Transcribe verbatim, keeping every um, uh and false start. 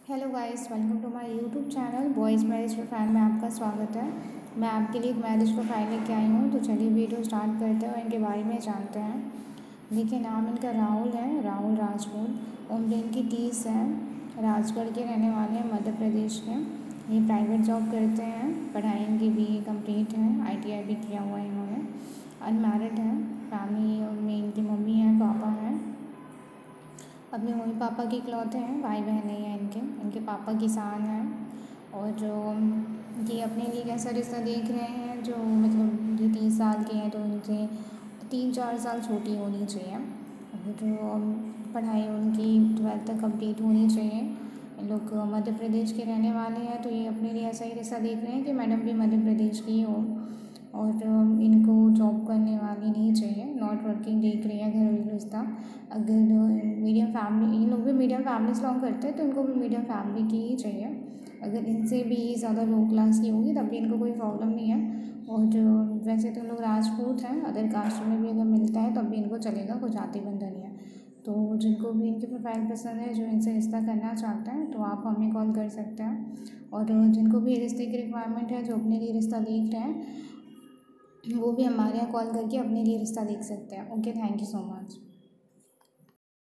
Hello guys, welcome to my YouTube channel boys marriage profile में आपका स्वागत है। मैं आपके लिए एक मैरिज प्रोफाइल लेके आई हूँ। तो चलिए वीडियो स्टार्ट करते हैं और इनके बारे में जानते हैं। देखिए, नाम इनका राहुल है, राहुल राजपूत। उम्र इनकी तीस है। राजगढ़ के रहने वाले हैं, मध्य प्रदेश के। ये प्राइवेट जॉब करते हैं। पढ़ाई इनकी बी ए कम्प्लीट है, आई टी आई भी किया हुआ है इन्होंने। अनमैरिड है। फैमिली में इनकी मम्मी है, पापा हैं। अपने मम्मी पापा के इकलौते हैं, भाई बहन नहीं है इनके। इनके पापा किसान हैं और जो ये अपने लिए कैसा रिश्ता देख रहे हैं, जो मतलब ये तीस साल के हैं तो इनसे तीन चार साल छोटी होनी चाहिए। और जो पढ़ाई उनकी ट्वेल्थ तक कंप्लीट होनी चाहिए। इन लोग मध्य प्रदेश के रहने वाले हैं, तो ये अपने लिए ऐसा ही रिश्ता देख रहे हैं कि मैडम भी मध्य प्रदेश की हो और इनको जॉब करने वाली नहीं चाहिए। नॉट वर्किंग देख रही है घरेलू रिश्ता। अगर मीडियम फैमिली, ये लोग भी मीडियम फैमिली से बिलोंग करते हैं, तो इनको भी मीडियम फैमिली की ही चाहिए। अगर इनसे भी ज़्यादा लो क्लास की होगी तब भी इनको कोई प्रॉब्लम नहीं है। और वैसे तो लोग राजपूत हैं, अदर कास्ट में भी अगर मिलता है तब भी इनको चलेगा, कोई जाति बंधन नहीं है। तो जिनको भी इनकी प्रोफाइल पसंद है, जो इनसे रिश्ता करना चाहते हैं, तो आप हमें कॉल कर सकते हैं। और जिनको भी रिश्ते की रिक्वायरमेंट है, जो अपने लिए रिश्ता देख रहे हैं, वो भी हमारे यहाँ कॉल करके अपने लिए रिश्ता देख सकते हैं। Okay, thank you so much.